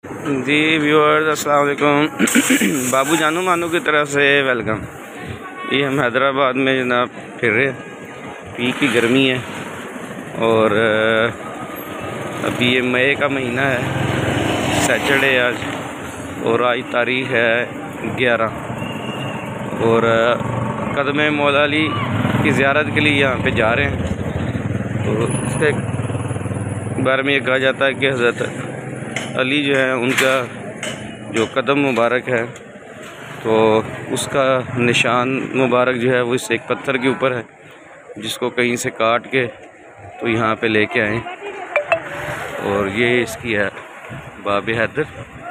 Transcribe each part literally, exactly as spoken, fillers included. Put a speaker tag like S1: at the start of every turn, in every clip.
S1: جی viewers السلام علیکم، بابو جانو مانو کی طرف سے ویلکم۔ یہ ہم حیدرآباد میں جناب پھر رہے ہیں، پی کی گرمی ہے اور ابھی یہ مئی کا مہینہ ہے، سیٹرڈے آج، اور آج تاریخ ہے گیارہ، اور قدم مولا علی کی زیارت کے لیے یہاں پہ جا رہے ہیں۔ تو اس کے بارے میں یہ کہا جاتا ہے کہ حضرت علی جو ہے ان کا جو قدم مبارک ہے تو اس کا نشان مبارک جو ہے وہ اس ایک پتھر کے اوپر ہے، جس کو کہیں سے کاٹ کے تو یہاں پہ لے کے آئیں، اور یہ اس کی ہے باب حیدر،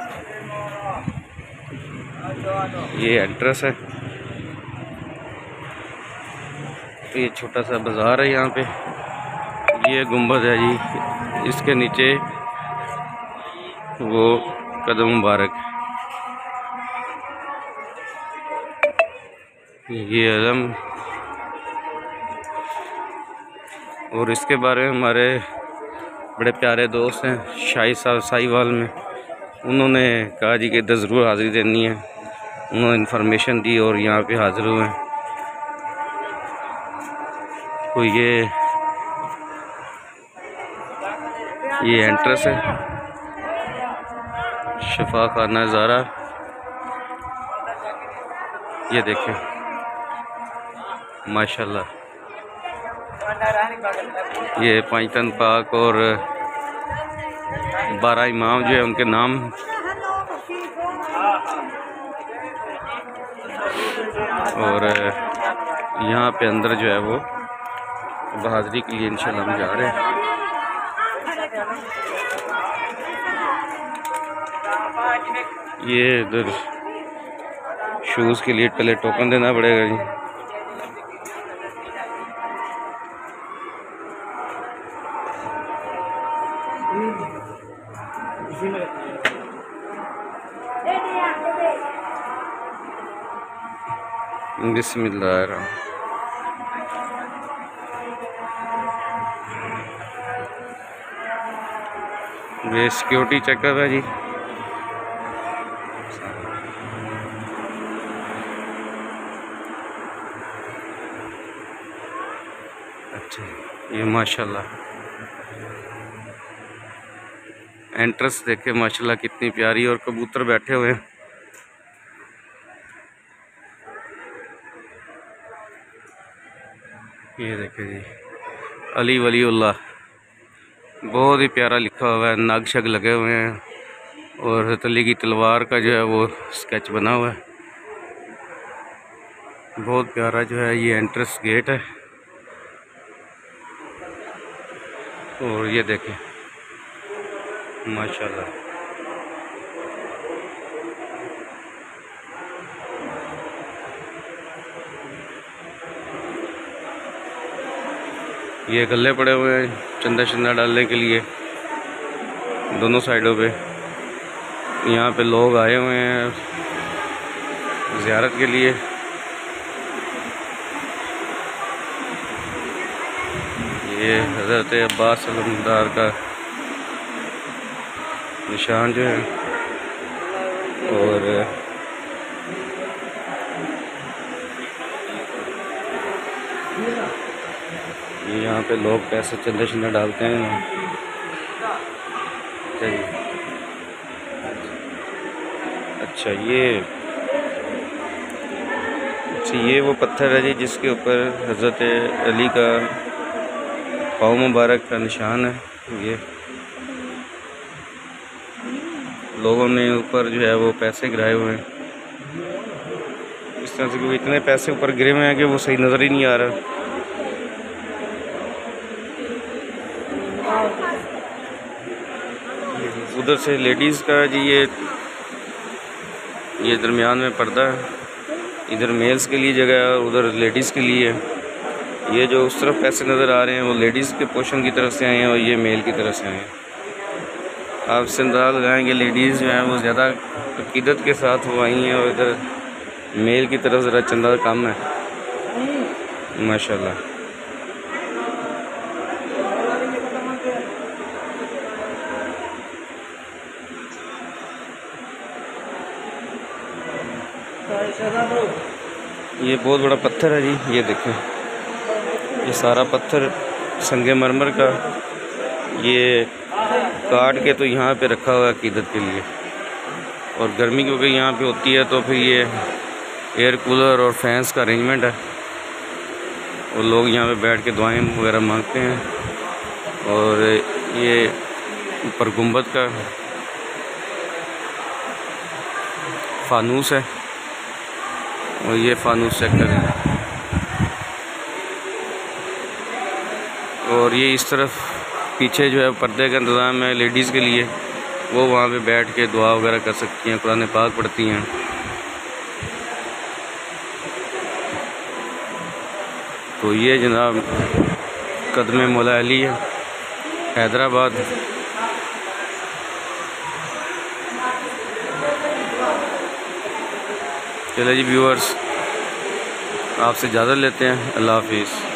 S1: یہ ایڈریس ہے۔ یہ چھوٹا سا بازار ہے یہاں پہ، یہ گنبد ہے جی، اس کے نیچے وہ قدم مبارک، یہ علم، اور اس کے بارے میں ہمارے بڑے پیارے دوست ہیں شاہد صاحب سائی وال میں، انہوں نے کہا جی کہ ادھر ضرور حاضری دینی ہے، انہوں نے انفارمیشن دی اور یہاں پہ حاضر ہوئے ہیں۔ تو یہ یہ انٹرس ہے شفا خانہ زارا، یہ دیکھیں ماشاءاللہ، یہ پانچتن پاک اور بارہ امام جو ہے ان کے نام، اور یہاں پہ اندر جو ہے وہ بہادری کے لیے انشاءاللہ ہم جا رہے ہیں۔ یہ ادھر شوز کے لیے پہلے ٹوکن دینا پڑے گا جی۔ بسم اللہ الرحمن یہ سیکیورٹی چیک کر رہا ہے جی۔ اچھا یہ ماشاءاللہ انٹرس دیکھے ماشاءاللہ کتنی پیاری، اور کبوتر بیٹھے ہوئے ہیں۔ یہ دیکھیں جی علی ولی اللہ، بہت ہی پیارا لکھا ہوا ہے، ناگ شگ لگے ہوئے ہیں، اور حضرت علی کی تلوار کا جو ہے وہ سکیچ بنا ہوا ہے، بہت پیارا جو ہے یہ انٹرس گیٹ ہے۔ اور یہ دیکھیں ماشاءاللہ یہ گلے پڑے ہوئے ہیں چندہ چندہ ڈالنے کے لیے دونوں سائیڈوں پہ، یہاں پہ لوگ آئے ہوئے ہیں زیارت کے لیے۔ یہ حضرت عباس علمدار کا نشان جو ہے، اور یہاں پہ لوگ پیسے چندے چندے ڈالتے ہیں۔ اچھا یہ اچھا یہ وہ پتھر ہے جی جس کے اوپر حضرت علی کا پاؤں مبارک کا نشان ہے۔ یہ لوگوں نے اوپر جو ہے وہ پیسے گرائے ہوئے ہیں، اس طرح سے کہ اتنے پیسے اوپر گرے ہوئے ہیں کہ وہ صحیح نظر ہی نہیں آ رہا۔ ادھر سے لیڈیز کا جی یہ یہ درمیان میں پردہ ہے، ادھر میلز کے لیے جگہ ہے اور ادھر لیڈیز کے لیے ہے۔ یہ جو اس طرف پیسے نظر آ رہے ہیں وہ لیڈیز کے پورشن کی طرف سے آئے ہیں، اور یہ میل کی طرف سے آئے ہیں۔ آپ سے اندازہ لگائیں گے لیڈیز جو ہیں وہ زیادہ عقیدت کے ساتھ وہ آئی ہیں، اور ادھر میل کی طرف ذرا چندہ کم ہے ماشاءاللہ۔ یہ بہت بڑا پتھر ہے جی، یہ دیکھیں، یہ سارا پتھر سنگ مرمر کا، یہ کاٹ کے تو یہاں پہ رکھا ہوا ہے عقیدت کے لیے، اور گرمی کیونکہ یہاں پہ ہوتی ہے تو پھر یہ ایئر کولر اور فینس کا ارینجمنٹ ہے، اور لوگ یہاں پہ بیٹھ کے دعائیں وغیرہ مانگتے ہیں۔ اور یہ اوپر گنبد کا فانوس ہے، اور یہ فانوس چیک کریں، اور یہ اس طرف پیچھے جو ہے پردے کا انتظام ہے لیڈیز کے لیے، وہ وہاں پہ بیٹھ کے دعا وغیرہ کر سکتی ہیں، قرآن پاک پڑھتی ہیں۔ تو یہ جناب قدم مولا علی ہے، حیدرآباد۔ چلے جی ویورز، آپ سے اجازت لیتے ہیں، اللہ حافظ۔